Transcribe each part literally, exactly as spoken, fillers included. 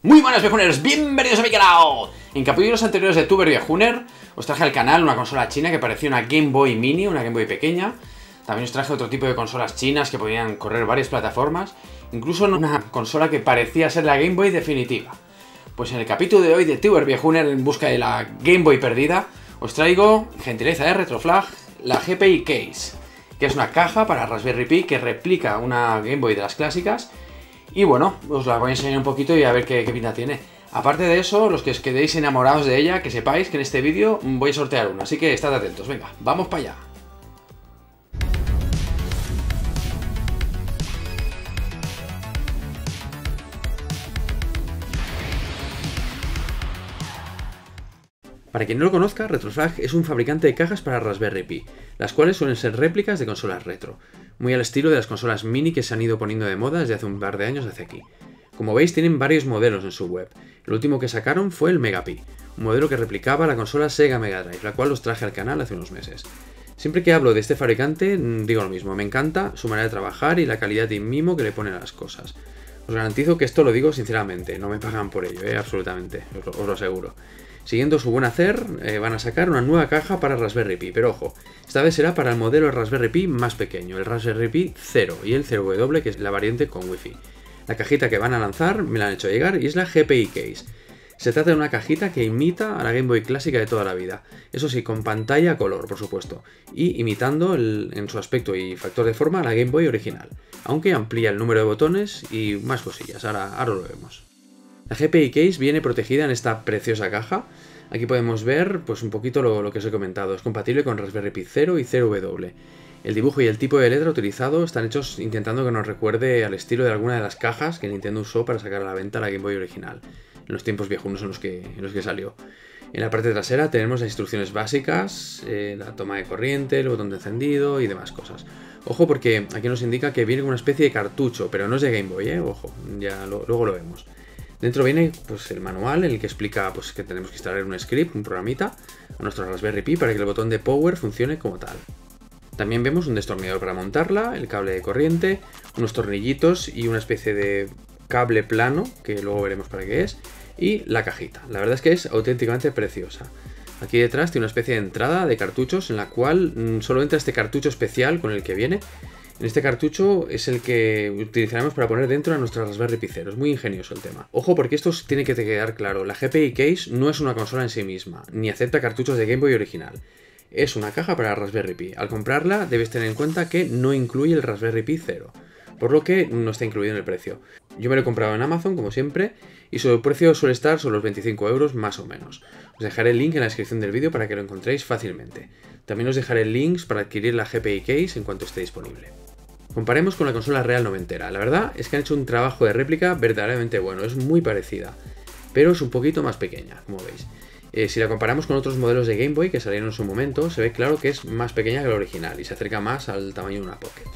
Muy buenas viejuneros, bienvenidos a mi canal. En capítulos anteriores de Tuber Viejuner os traje al canal una consola china que parecía una Game Boy Mini, una Game Boy pequeña. También os traje otro tipo de consolas chinas que podían correr varias plataformas, incluso una consola que parecía ser la Game Boy definitiva. Pues en el capítulo de hoy de Tuber Viejuner en busca de la Game Boy perdida, os traigo, gentileza de Retroflag, la G P I Case, que es una caja para Raspberry Pi que replica una Game Boy de las clásicas. Y bueno, os la voy a enseñar un poquito y a ver qué, qué pinta tiene. Aparte de eso, los que os quedéis enamorados de ella, que sepáis que en este vídeo voy a sortear una, así que estad atentos. Venga, vamos para allá. Para quien no lo conozca, Retroflag es un fabricante de cajas para Raspberry Pi, las cuales suelen ser réplicas de consolas retro, muy al estilo de las consolas mini que se han ido poniendo de moda desde hace un par de años hacia aquí. Como veis, tienen varios modelos en su web. El último que sacaron fue el Mega Pi, un modelo que replicaba la consola Sega Mega Drive, la cual os traje al canal hace unos meses. Siempre que hablo de este fabricante, digo lo mismo, me encanta su manera de trabajar y la calidad y mimo que le ponen a las cosas. Os garantizo que esto lo digo sinceramente, no me pagan por ello, ¿eh? Absolutamente, os lo, os lo aseguro. Siguiendo su buen hacer, eh, van a sacar una nueva caja para Raspberry Pi, pero ojo, esta vez será para el modelo Raspberry Pi más pequeño, el Raspberry Pi cero y el cero W, que es la variante con Wi-Fi. La cajita que van a lanzar me la han hecho llegar y es la G P I Case. Se trata de una cajita que imita a la Game Boy clásica de toda la vida, eso sí, con pantalla a color, por supuesto, y imitando el, en su aspecto y factor de forma a la Game Boy original, aunque amplía el número de botones y más cosillas, ahora, ahora lo vemos. La G P I Case viene protegida en esta preciosa caja. Aquí podemos ver pues un poquito lo, lo que os he comentado. Es compatible con Raspberry Pi cero y cero W. El dibujo y el tipo de letra utilizado están hechos intentando que nos recuerde al estilo de alguna de las cajas que Nintendo usó para sacar a la venta la Game Boy original, en los tiempos viejunos en los que, en los que salió. En la parte trasera tenemos las instrucciones básicas, eh, la toma de corriente, el botón de encendido y demás cosas. Ojo, porque aquí nos indica que viene con una especie de cartucho, pero no es de Game Boy, ¿eh? Ojo, ya lo, luego lo vemos. Dentro viene pues, el manual en el que explica pues, que tenemos que instalar un script, un programita, a nuestro Raspberry Pi para que el botón de Power funcione como tal. También vemos un destornillador para montarla, el cable de corriente, unos tornillitos y una especie de cable plano, que luego veremos para qué es, y la cajita. La verdad es que es auténticamente preciosa. Aquí detrás tiene una especie de entrada de cartuchos en la cual mmm, solo entra este cartucho especial con el que viene. En este cartucho es el que utilizaremos para poner dentro a nuestra Raspberry Pi cero. Es muy ingenioso el tema. Ojo, porque esto tiene que quedar claro. La G P I Case no es una consola en sí misma, ni acepta cartuchos de Game Boy original. Es una caja para Raspberry Pi. Al comprarla debes tener en cuenta que no incluye el Raspberry Pi cero, por lo que no está incluido en el precio. Yo me lo he comprado en Amazon, como siempre, y su precio suele estar sobre los veinticinco euros más o menos. Os dejaré el link en la descripción del vídeo para que lo encontréis fácilmente. También os dejaré links para adquirir la G P I Case en cuanto esté disponible. Comparemos con la consola real noventera. La verdad es que han hecho un trabajo de réplica verdaderamente bueno, es muy parecida, pero es un poquito más pequeña, como veis. Eh, si la comparamos con otros modelos de Game Boy que salieron en su momento, se ve claro que es más pequeña que la original y se acerca más al tamaño de una Pocket.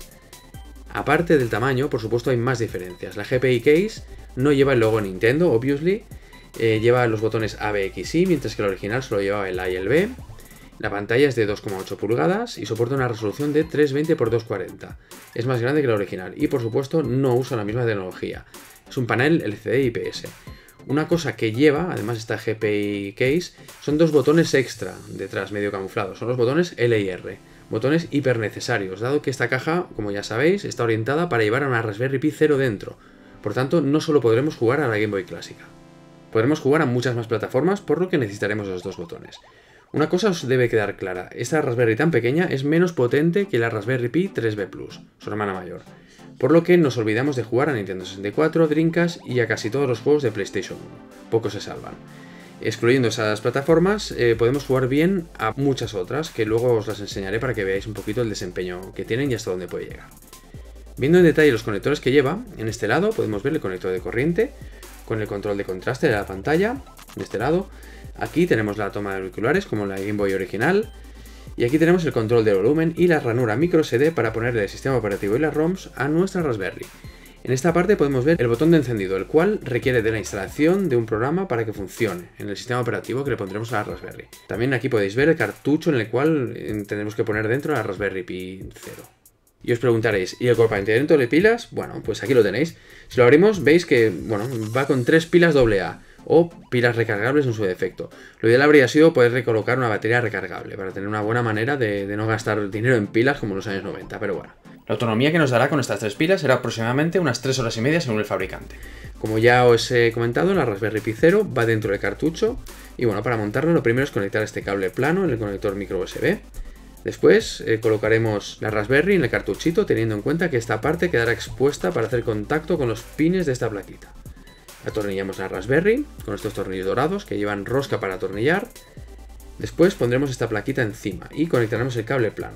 Aparte del tamaño, por supuesto hay más diferencias. La G P I Case no lleva el logo Nintendo, obviously, eh, lleva los botones A, B, X, Y, mientras que la original solo llevaba el A y el B. La pantalla es de dos coma ocho pulgadas y soporta una resolución de trescientos veinte por doscientos cuarenta. Es más grande que la original y por supuesto no usa la misma tecnología. Es un panel L C D I P S. Una cosa que lleva, además esta G P I Case, son dos botones extra detrás medio camuflados. Son los botones L y R. Botones hiper necesarios, dado que esta caja, como ya sabéis, está orientada para llevar a una Raspberry Pi cero dentro. Por tanto, no solo podremos jugar a la Game Boy clásica. Podremos jugar a muchas más plataformas, por lo que necesitaremos los dos botones. Una cosa os debe quedar clara, esta Raspberry tan pequeña es menos potente que la Raspberry Pi tres B Plus, su hermana mayor, por lo que nos olvidamos de jugar a Nintendo sesenta y cuatro, Dreamcast y a casi todos los juegos de PlayStation uno, pocos se salvan. Excluyendo esas plataformas, eh, podemos jugar bien a muchas otras, que luego os las enseñaré para que veáis un poquito el desempeño que tienen y hasta dónde puede llegar. Viendo en detalle los conectores que lleva, en este lado podemos ver el conector de corriente, con el control de contraste de la pantalla, de este lado. Aquí tenemos la toma de auriculares como la Game Boy original y aquí tenemos el control de volumen y la ranura micro S D para ponerle el sistema operativo y las ROMs a nuestra Raspberry. En esta parte podemos ver el botón de encendido, el cual requiere de la instalación de un programa para que funcione en el sistema operativo que le pondremos a la Raspberry. También aquí podéis ver el cartucho en el cual tendremos que poner dentro la Raspberry Pi cero. Y os preguntaréis, ¿y el compartimento de pilas? Bueno, pues aquí lo tenéis. Si lo abrimos, veis que, bueno, va con tres pilas doble A o pilas recargables en su defecto. Lo ideal habría sido poder recolocar una batería recargable para tener una buena manera de, de no gastar dinero en pilas como en los años noventa, pero bueno. La autonomía que nos dará con estas tres pilas será aproximadamente unas tres horas y media según el fabricante. Como ya os he comentado, la Raspberry Pi Zero va dentro del cartucho y bueno, para montarlo lo primero es conectar este cable plano en el conector micro U S B. Después eh, colocaremos la Raspberry en el cartuchito, teniendo en cuenta que esta parte quedará expuesta para hacer contacto con los pines de esta plaquita. Atornillamos la Raspberry con estos tornillos dorados que llevan rosca para atornillar. Después pondremos esta plaquita encima y conectaremos el cable plano.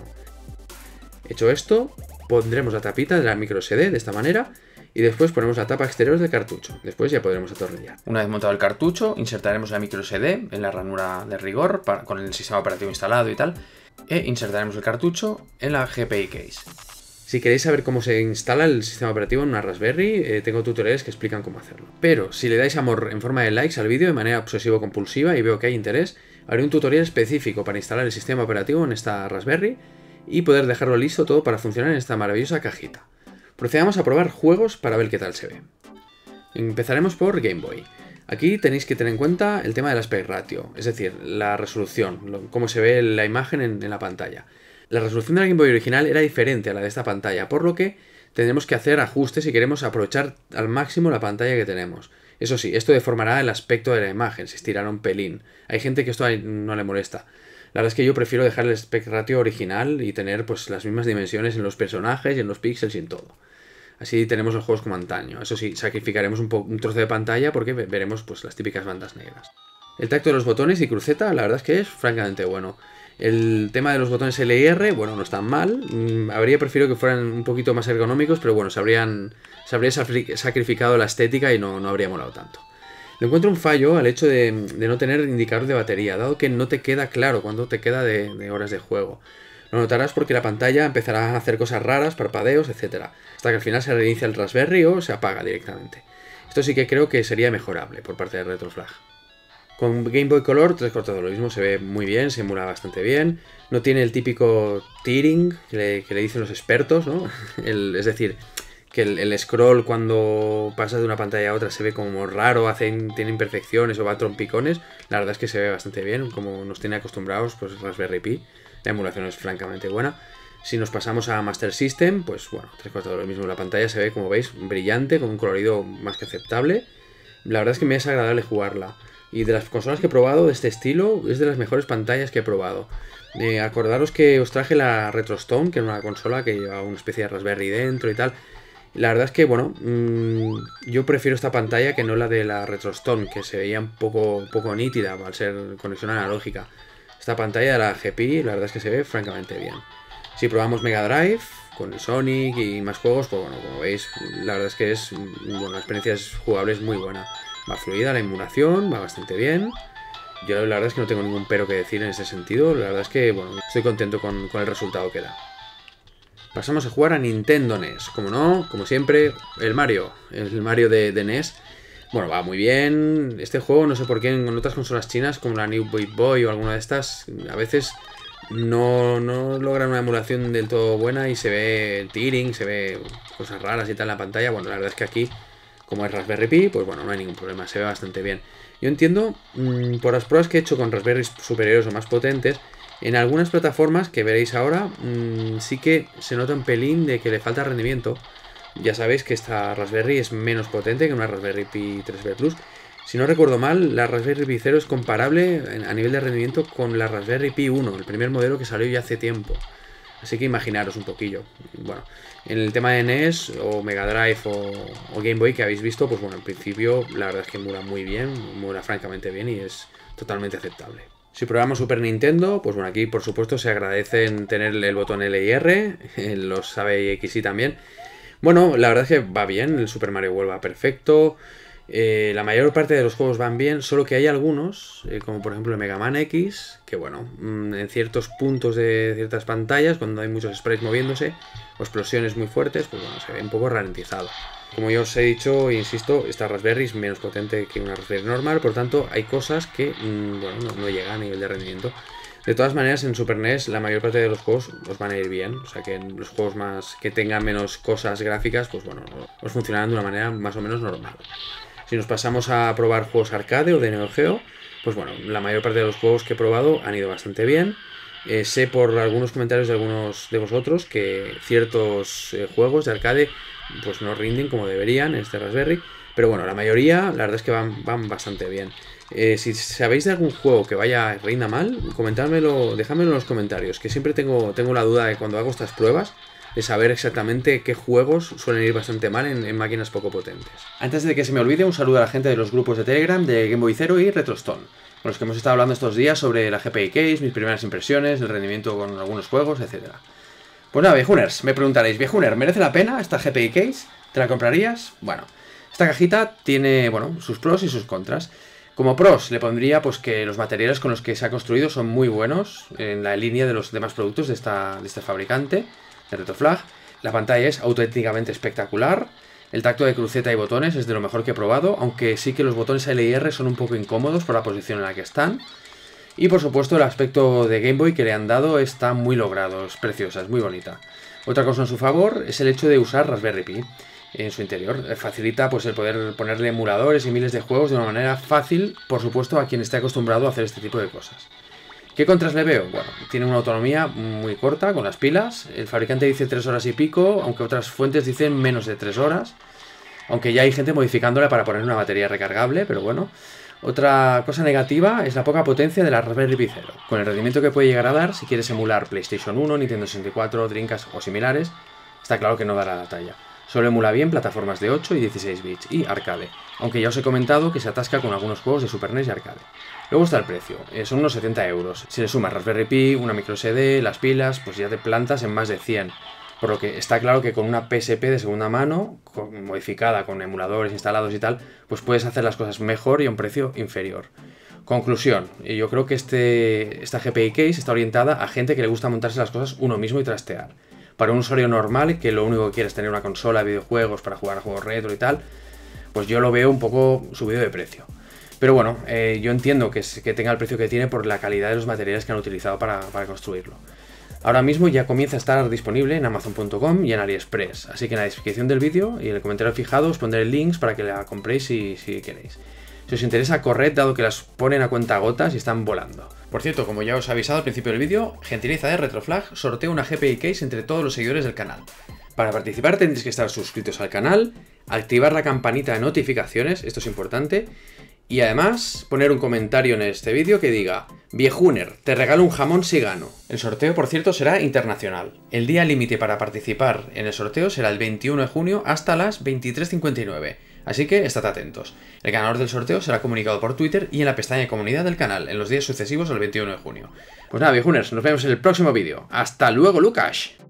Hecho esto, pondremos la tapita de la micro S D de esta manera y después ponemos la tapa exterior del cartucho. Después ya podremos atornillar. Una vez montado el cartucho, insertaremos la micro S D en la ranura de rigor para, con el sistema operativo instalado y tal, e insertaremos el cartucho en la G P I case. Si queréis saber cómo se instala el sistema operativo en una Raspberry, eh, tengo tutoriales que explican cómo hacerlo. Pero si le dais amor en forma de likes al vídeo de manera obsesivo-compulsiva y veo que hay interés, haré un tutorial específico para instalar el sistema operativo en esta Raspberry y poder dejarlo listo todo para funcionar en esta maravillosa cajita. Procedamos a probar juegos para ver qué tal se ve. Empezaremos por Game Boy. Aquí tenéis que tener en cuenta el tema del aspect ratio, es decir, la resolución, lo, cómo se ve la imagen en, en la pantalla. La resolución de la Game Boy original era diferente a la de esta pantalla, por lo que tendremos que hacer ajustes si queremos aprovechar al máximo la pantalla que tenemos. Eso sí, esto deformará el aspecto de la imagen, se estirará un pelín. Hay gente que esto no le molesta. La verdad es que yo prefiero dejar el aspect ratio original y tener pues las mismas dimensiones en los personajes y en los píxeles y en todo. Así tenemos los juegos como antaño. Eso sí, sacrificaremos un, un trozo de pantalla porque veremos pues las típicas bandas negras. El tacto de los botones y cruceta, la verdad es que es francamente bueno. El tema de los botones L y R, bueno, no están mal. Mm, habría preferido que fueran un poquito más ergonómicos, pero bueno, se, habrían, se habría sacrificado la estética y no, no habría molado tanto. Le encuentro un fallo al hecho de, de no tener indicador de batería, dado que no te queda claro cuánto te queda de, de horas de juego. Lo notarás porque la pantalla empezará a hacer cosas raras, parpadeos, etcétera, hasta que al final se reinicia el Raspberry o se apaga directamente. Esto sí que creo que sería mejorable por parte de Retroflag. Con Game Boy Color, tres cuartos de lo mismo, se ve muy bien, se emula bastante bien. No tiene el típico tearing que le, que le dicen los expertos, ¿no? El, es decir, que el, el scroll cuando pasa de una pantalla a otra se ve como raro, hacen, tiene imperfecciones o va a trompicones. La verdad es que se ve bastante bien, como nos tiene acostumbrados pues Raspberry Pi. La emulación es francamente buena. Si nos pasamos a Master System, pues bueno, tres cuartos de lo mismo. La pantalla se ve, como veis, brillante, con un colorido más que aceptable. La verdad es que me es agradable jugarla. Y de las consolas que he probado de este estilo, es de las mejores pantallas que he probado. Eh, acordaros que os traje la RetroStone, que era una consola que llevaba una especie de Raspberry dentro y tal. La verdad es que, bueno, mmm, yo prefiero esta pantalla que no la de la RetroStone, que se veía un poco, un poco nítida al ser conexión analógica. Esta pantalla de la G P I, la verdad es que se ve francamente bien. Si probamos Mega Drive con el Sonic y más juegos, pues bueno, como veis, la verdad es que es bueno, la experiencia jugable es muy buena. Va fluida la emulación, va bastante bien. Yo la verdad es que no tengo ningún pero que decir en ese sentido. La verdad es que, bueno, estoy contento con, con el resultado que da. Pasamos a jugar a Nintendo N E S. Como no, como siempre, el Mario. El Mario de, de N E S. Bueno, va muy bien. Este juego, no sé por qué, en otras consolas chinas, como la New Boy Boy o alguna de estas, a veces no, no logran una emulación del todo buena y se ve tearing, se ve cosas raras y tal en la pantalla. Bueno, la verdad es que aquí, como es Raspberry Pi, pues bueno, no hay ningún problema, se ve bastante bien. Yo entiendo, mmm, por las pruebas que he hecho con Raspberries superiores o más potentes, en algunas plataformas que veréis ahora, mmm, sí que se nota un pelín de que le falta rendimiento. Ya sabéis que esta Raspberry es menos potente que una Raspberry Pi tres B Plus. Si no recuerdo mal, la Raspberry Pi Zero es comparable a nivel de rendimiento con la Raspberry Pi uno, el primer modelo que salió ya hace tiempo. Así que imaginaros un poquillo. Bueno, en el tema de N E S o Mega Drive o, o Game Boy que habéis visto, pues bueno, en principio la verdad es que emula muy bien, emula francamente bien y es totalmente aceptable. Si probamos Super Nintendo, pues bueno, aquí por supuesto se agradecen tener el botón L y R, los A, B y X y también. Bueno, la verdad es que va bien, el Super Mario World va perfecto. Eh, la mayor parte de los juegos van bien, solo que hay algunos, eh, como por ejemplo el Mega Man X, que bueno, mmm, en ciertos puntos de ciertas pantallas, cuando hay muchos sprites moviéndose, o explosiones muy fuertes, pues bueno, se ve un poco ralentizado. Como ya os he dicho e insisto, esta Raspberry es menos potente que una Raspberry normal, por tanto hay cosas que mmm, bueno, no, no llegan a nivel de rendimiento. De todas maneras, en Super N E S la mayor parte de los juegos os van a ir bien. O sea que en los juegos más que tengan menos cosas gráficas, pues bueno, os funcionarán de una manera más o menos normal. Si nos pasamos a probar juegos arcade o de Neo Geo, pues bueno, la mayor parte de los juegos que he probado han ido bastante bien. Eh, sé por algunos comentarios de algunos de vosotros que ciertos eh, juegos de arcade pues no rinden como deberían en este Raspberry, pero bueno, la mayoría la verdad es que van, van bastante bien. Eh, si sabéis de algún juego que vaya rinda mal, comentádmelo, dejádmelo en los comentarios, que siempre tengo, tengo la duda de cuando hago estas pruebas de saber exactamente qué juegos suelen ir bastante mal en, en máquinas poco potentes. Antes de que se me olvide, un saludo a la gente de los grupos de Telegram de Game Boy Zero y Retrostone, con los que hemos estado hablando estos días sobre la G P I Case, mis primeras impresiones, el rendimiento con algunos juegos, etcétera. Pues nada, viejuners, me preguntaréis, viejuner, ¿merece la pena esta G P I Case? ¿Te la comprarías? Bueno, esta cajita tiene, bueno, sus pros y sus contras. Como pros le pondría pues que los materiales con los que se ha construido son muy buenos en la línea de los demás productos de, esta, de este fabricante, de Retroflag. La pantalla es auténticamente espectacular. El tacto de cruceta y botones es de lo mejor que he probado, aunque sí que los botones L y R son un poco incómodos por la posición en la que están. Y por supuesto el aspecto de Game Boy que le han dado está muy logrado, es preciosa, es muy bonita. Otra cosa en su favor es el hecho de usar Raspberry Pi en su interior. Facilita pues el poder ponerle emuladores y miles de juegos de una manera fácil, por supuesto, a quien esté acostumbrado a hacer este tipo de cosas. ¿Qué contras le veo? Bueno, tiene una autonomía muy corta con las pilas. El fabricante dice tres horas y pico, aunque otras fuentes dicen menos de tres horas. Aunque ya hay gente modificándola para poner una batería recargable, pero bueno. Otra cosa negativa es la poca potencia de la Raspberry Pi Zero. Con el rendimiento que puede llegar a dar si quieres emular PlayStation uno, Nintendo sesenta y cuatro, Dreamcast o similares, está claro que no dará la talla. Solo emula bien plataformas de ocho y dieciséis bits y arcade, aunque ya os he comentado que se atasca con algunos juegos de Super N E S y arcade. Luego está el precio, eh, son unos setenta euros. Si le sumas Raspberry Pi, una micro S D, las pilas, pues ya te plantas en más de cien. Por lo que está claro que con una P S P de segunda mano, con, modificada con emuladores instalados y tal, pues puedes hacer las cosas mejor y a un precio inferior. Conclusión, yo creo que este, esta G P I Case está orientada a gente que le gusta montarse las cosas uno mismo y trastear. Para un usuario normal, que lo único que quiere es tener una consola de videojuegos para jugar a juegos retro y tal, pues yo lo veo un poco subido de precio. Pero bueno, eh, yo entiendo que, que tenga el precio que tiene por la calidad de los materiales que han utilizado para, para construirlo. Ahora mismo ya comienza a estar disponible en Amazon punto com y en AliExpress, así que en la descripción del vídeo y en el comentario fijado os pondré links para que la compréis si, si queréis. Si os interesa, corred, dado que las ponen a cuentagotas y están volando. Por cierto, como ya os he avisado al principio del vídeo, gentileza de Retroflag sorteo una G P I Case entre todos los seguidores del canal. Para participar tendréis que estar suscritos al canal, activar la campanita de notificaciones, esto es importante, y además poner un comentario en este vídeo que diga: viejuner, te regalo un jamón si gano. El sorteo, por cierto, será internacional. El día límite para participar en el sorteo será el veintiuno de junio hasta las veintitrés cincuenta y nueve. Así que estad atentos. El ganador del sorteo será comunicado por Twitter y en la pestaña de comunidad del canal en los días sucesivos al veintiuno de junio. Pues nada, viejuners, nos vemos en el próximo vídeo. ¡Hasta luego, Lucas!